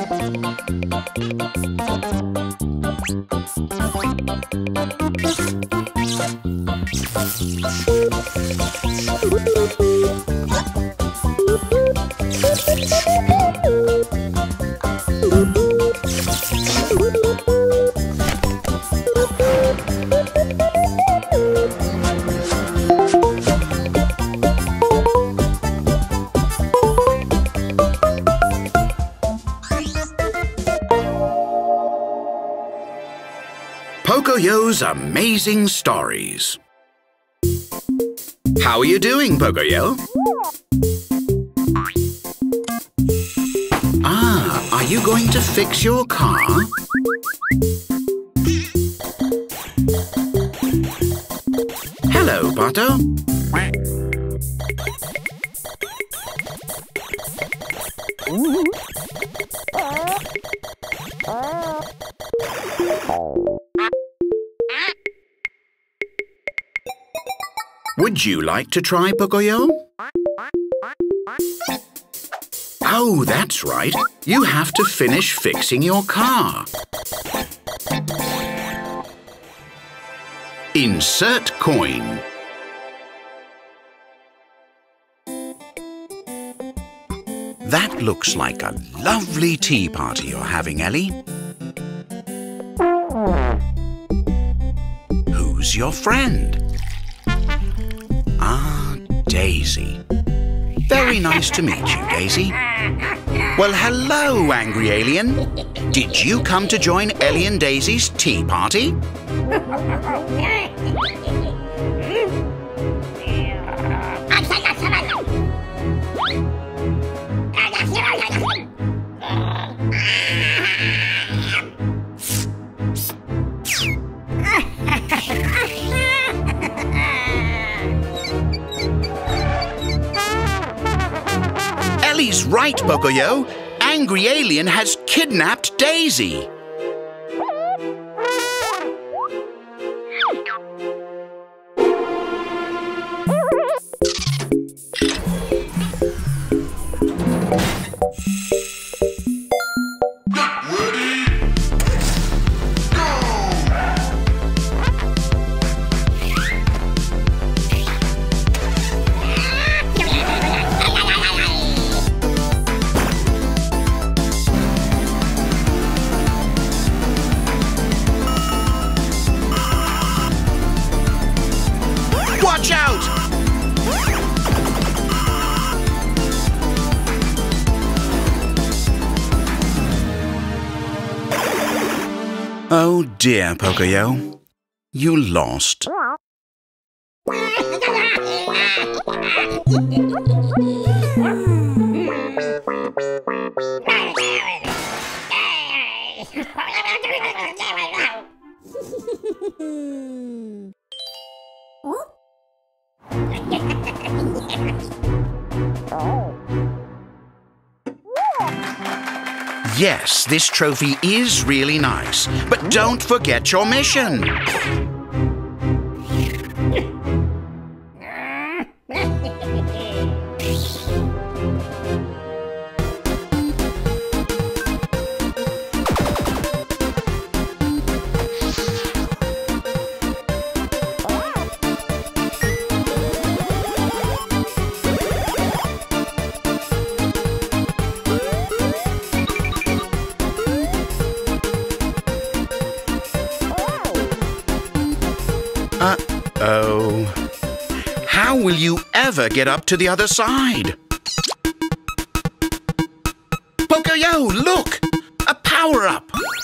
Pocoyo's Amazing Stories. How are you doing, Pocoyo? Are you going to fix your car? Hello, Pato. Would you like to try, Pocoyo? Oh, that's right. You have to finish fixing your car. Insert coin. That looks like a lovely tea party you're having, Ellie. Who's your friend? Ah, Daisy. Very nice to meet you, Daisy. Well, hello, Angry Alien. Did you come to join Ellie and Daisy's tea party? Ellie's right, Pocoyo. Angry Alien has kidnapped Daisy. Watch out! Oh dear, Pocoyo. You lost. Yes, this trophy is really nice, but don't forget your mission. Uh-oh. How will you ever get up to the other side? Pocoyo, look! A power-up!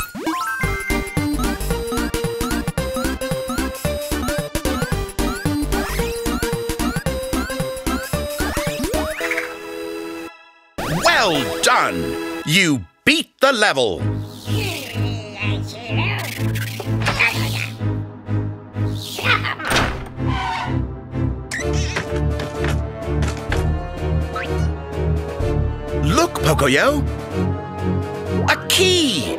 Well done! You beat the level! Look, Pocoyo! A key!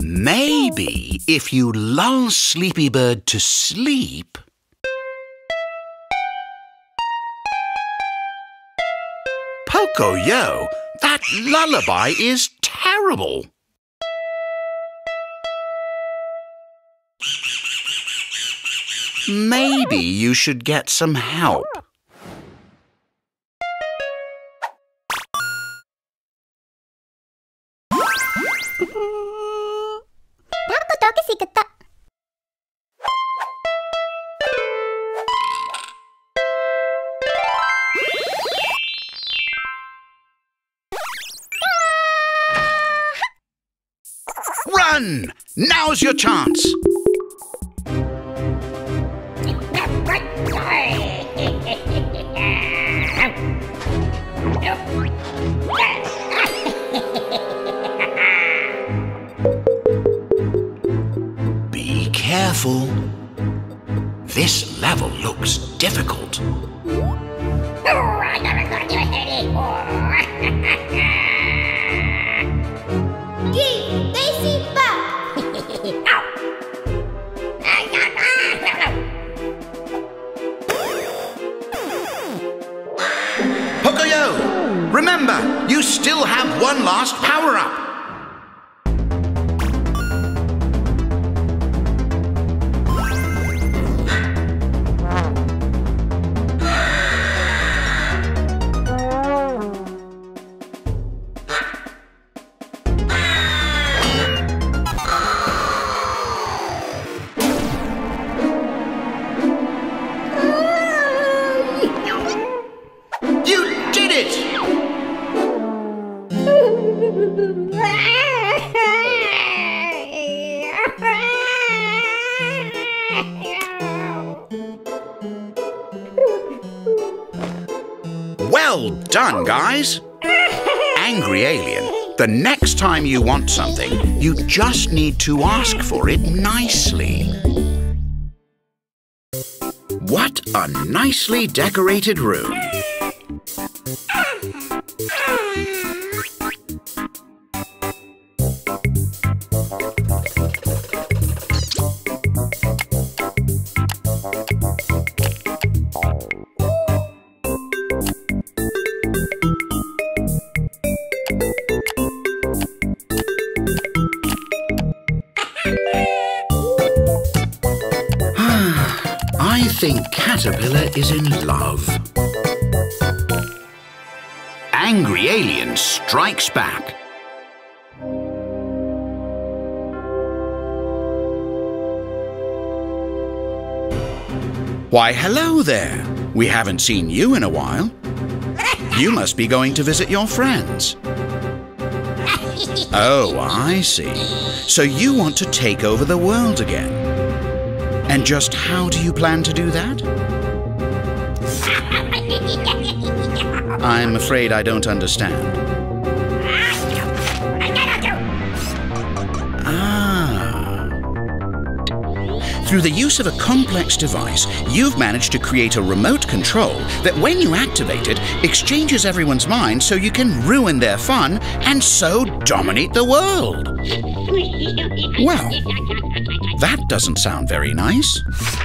Maybe if you lull Sleepy Bird to sleep... Pocoyo, that lullaby is terrible. Maybe you should get some help. Run! Now's your chance. Be careful. This level looks difficult. Pocoyo, remember, you still have one last power-up. Well done, guys! Angry Alien, the next time you want something, you just need to ask for it nicely. What a nicely decorated room! I think Caterpillar is in love. Angry Alien strikes back. Why, hello there. We haven't seen you in a while. You must be going to visit your friends. Oh, I see. So you want to take over the world again. And just how do you plan to do that? I'm afraid I don't understand. Ah. Through the use of a complex device, you've managed to create a remote control that, when you activate it, exchanges everyone's mind so you can ruin their fun and so dominate the world. Well, that doesn't sound very nice.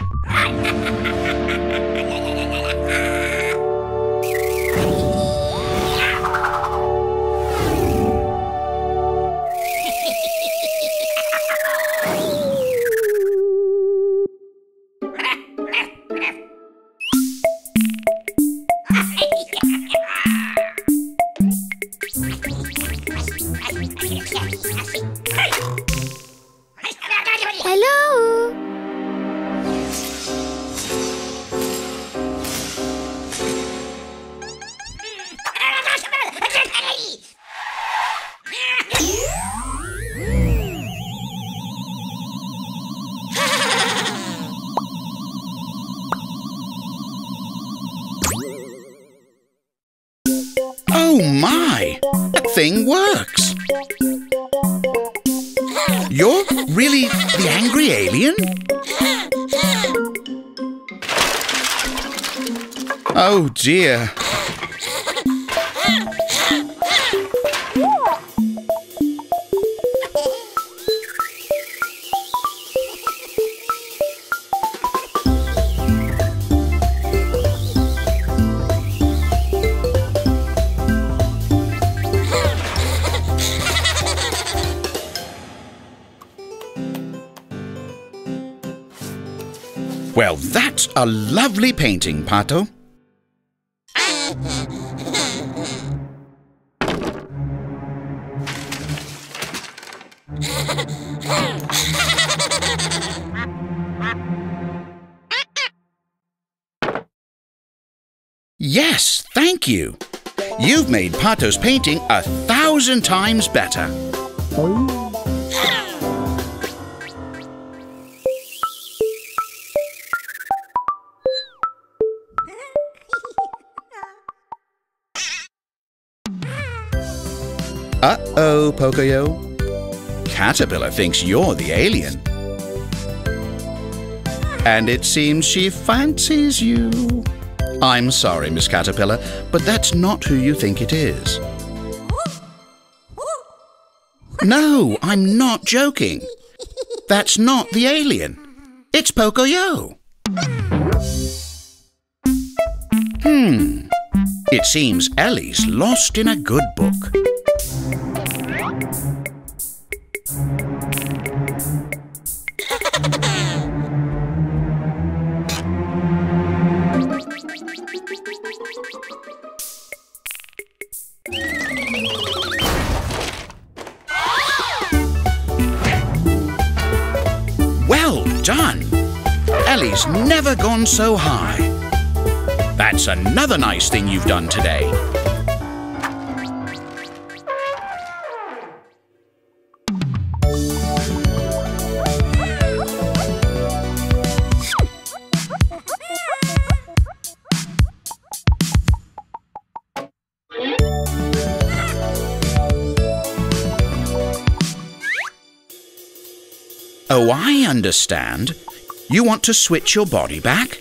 Oh my! That thing works! You're really the Angry Alien? Oh dear. Well, that's a lovely painting, Pato. Yes, thank you. You've made Pato's painting 1,000 times better. Uh-oh, Pocoyo. Caterpillar thinks you're the alien. And it seems she fancies you. I'm sorry, Miss Caterpillar, but that's not who you think it is. No, I'm not joking. That's not the alien. It's Pocoyo. It seems Ellie's lost in a good book. Well done! Ellie's never gone so high. That's another nice thing you've done today. Oh, I understand. You want to switch your body back?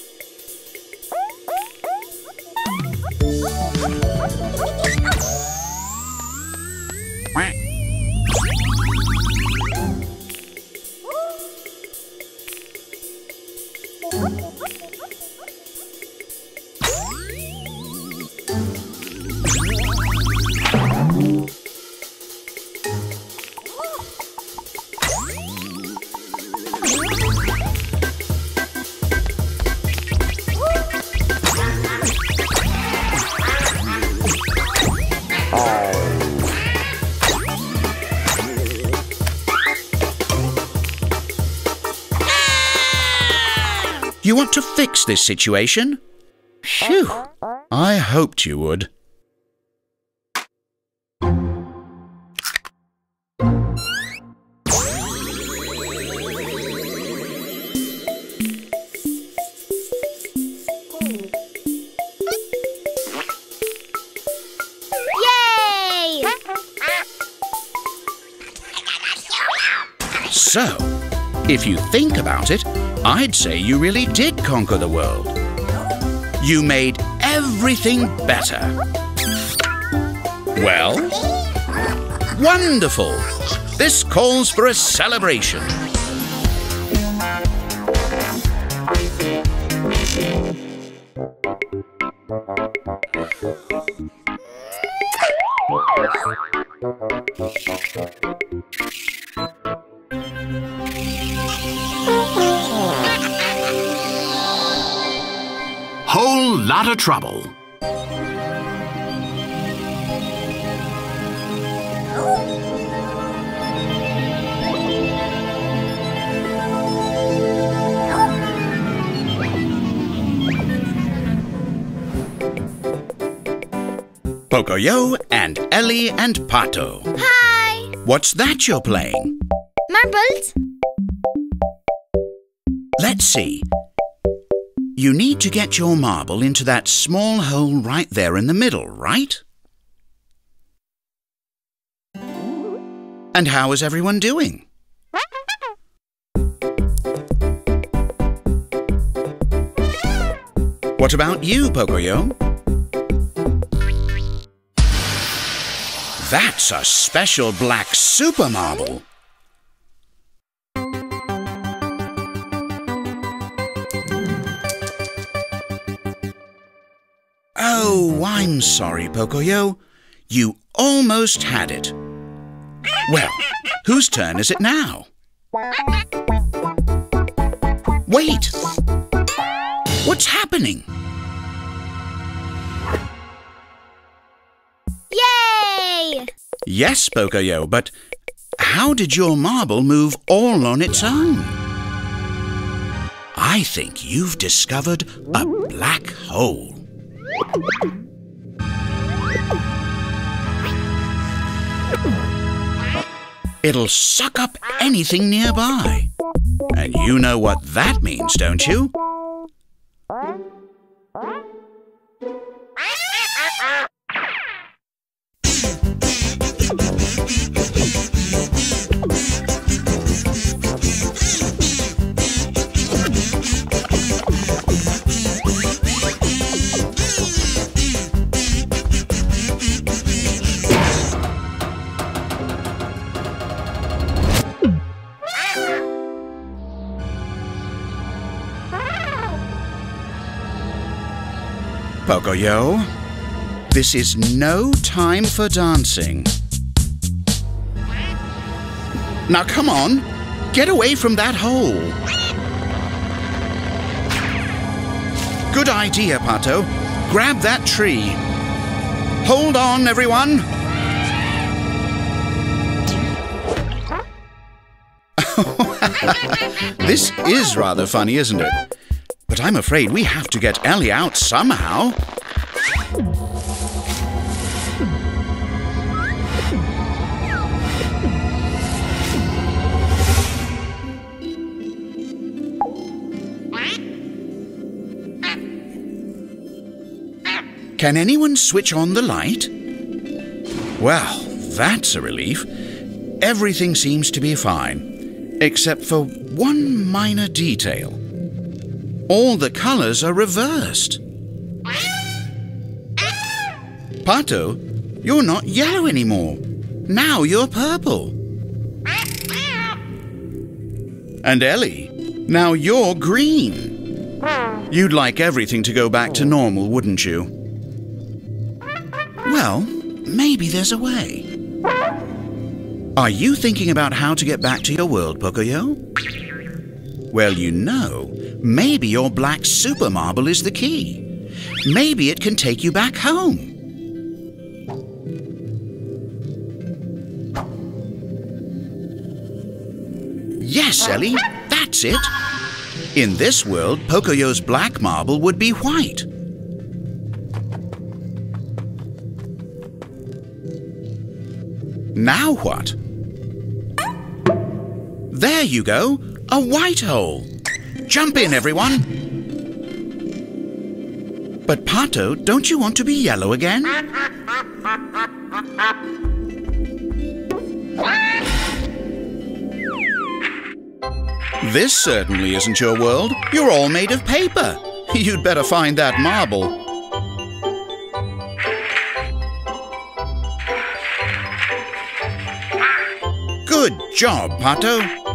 You want to fix this situation? Phew! I hoped you would. Yay! So, if you think about it, I'd say you really did conquer the world. You made everything better. Well, wonderful! This calls for a celebration. Whole lot of trouble. Pocoyo and Ellie and Pato. Hi! What's that you're playing? Marbles? Let's see. You need to get your marble into that small hole right there in the middle, right? And how is everyone doing? What about you, Pocoyo? That's a special black super marble. Oh, I'm sorry, Pocoyo. You almost had it. Well, whose turn is it now? Wait! What's happening? Yay! Yes, Pocoyo, but how did your marble move all on its own? I think you've discovered a black hole. It'll suck up anything nearby. And you know what that means, don't you? Pocoyo, this is no time for dancing. Now come on, get away from that hole. Good idea, Pato. Grab that tree. Hold on, everyone. This is rather funny, isn't it? But I'm afraid we have to get Ellie out somehow. Can anyone switch on the light? Well, that's a relief. Everything seems to be fine, except for one minor detail. All the colors are reversed. Pato, you're not yellow anymore. Now you're purple. And Ellie, now you're green. You'd like everything to go back to normal, wouldn't you? Well, maybe there's a way. Are you thinking about how to get back to your world, Pocoyo? Well, you know, maybe your black super marble is the key. Maybe it can take you back home. Yes, Ellie, that's it. In this world, Pocoyo's black marble would be white. Now what? There you go, a white hole. Jump in, everyone. But Pato, don't you want to be yellow again? This certainly isn't your world. You're all made of paper. You'd better find that marble. Good job, Pato.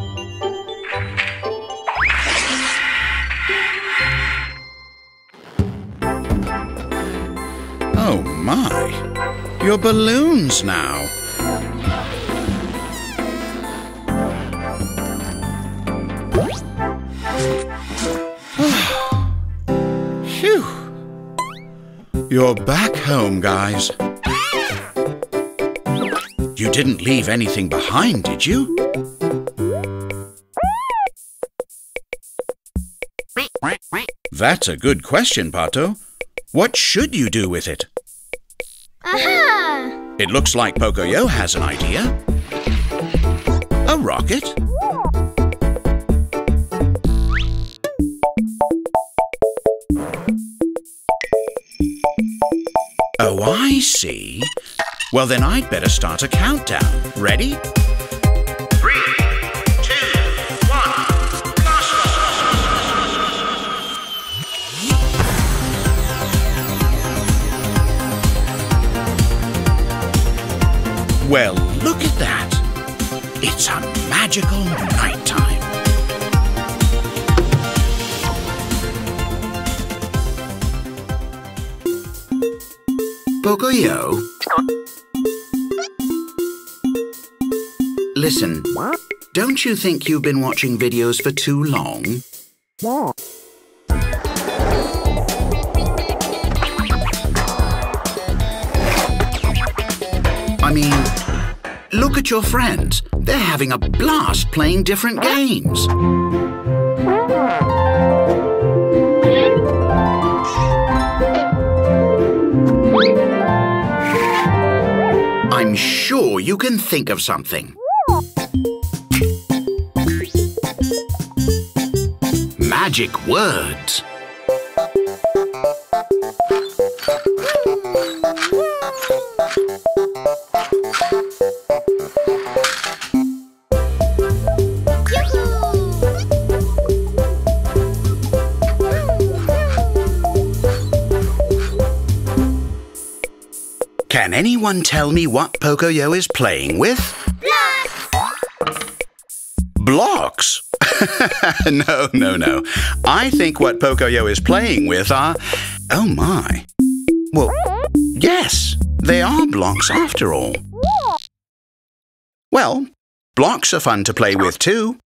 Oh my, you're balloons now. Phew. You're back home, guys. You didn't leave anything behind, did you? That's a good question, Pato. What should you do with it? Aha! It looks like Pocoyo has an idea. A rocket? Oh, I see. Well, then I'd better start a countdown. Ready? 3, 2, 1. Well, look at that. It's a magical nighttime. Pocoyo? Listen, don't you think you've been watching videos for too long? I mean, look at your friends. They're having a blast playing different games. I'm sure you can think of something. Magic words. Can anyone tell me what Pocoyo is playing with? Blocks? No. I think what Pocoyo is playing with are... Oh my. Well, yes, they are blocks after all. Well, blocks are fun to play with too.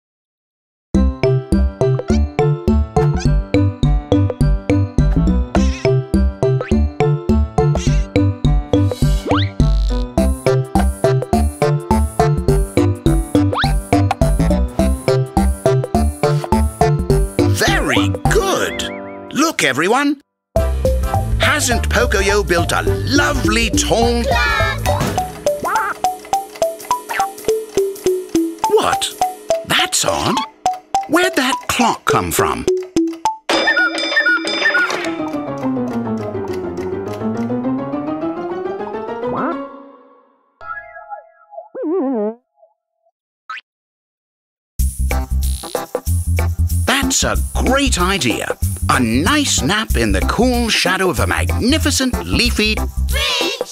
Look, everyone! Hasn't Pocoyo built a lovely tall... What? That's odd. Where'd that clock come from? That's a great idea. A nice nap in the cool shadow of a magnificent leafy... Fridge!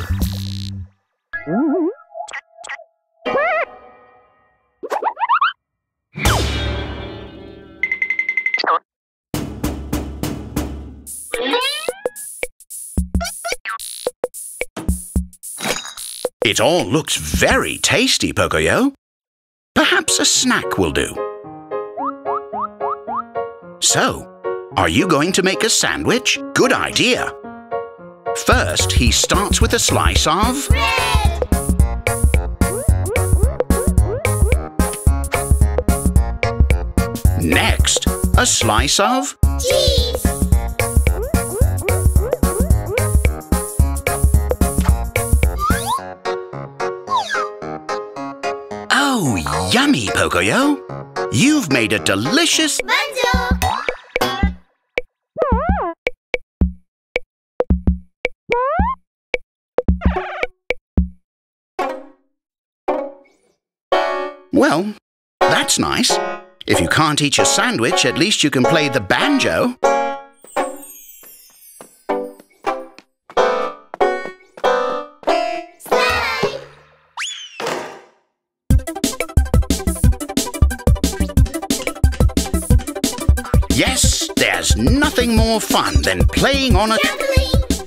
It all looks very tasty, Pocoyo. Perhaps a snack will do. So, are you going to make a sandwich? Good idea. First, he starts with a slice of... Bread! Next, a slice of... Cheese! Oh, yummy, Pocoyo. You've made a delicious... Bonjour! Well, that's nice. If you can't eat your sandwich, at least you can play the banjo. Yes, there's nothing more fun than playing on a... Trampoline!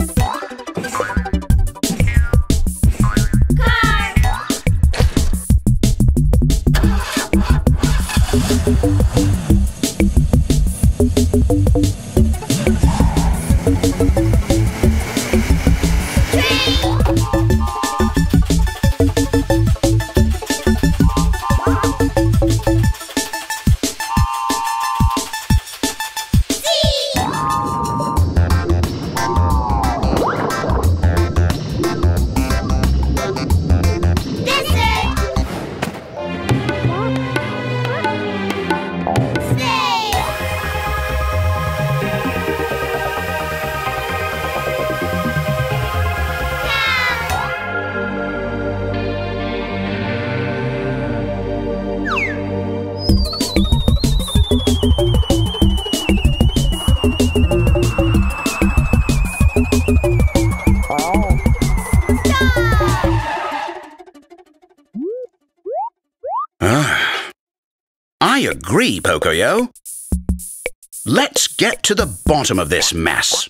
I agree, Pocoyo. Let's get to the bottom of this mess.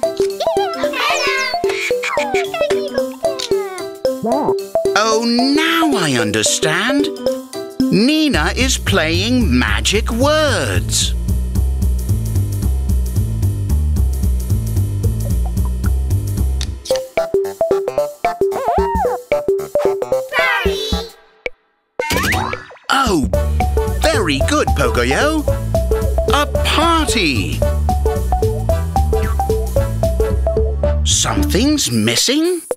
Oh, now! understand? Nina is playing magic words. Oh, very good, Pocoyo. A party. Something's missing?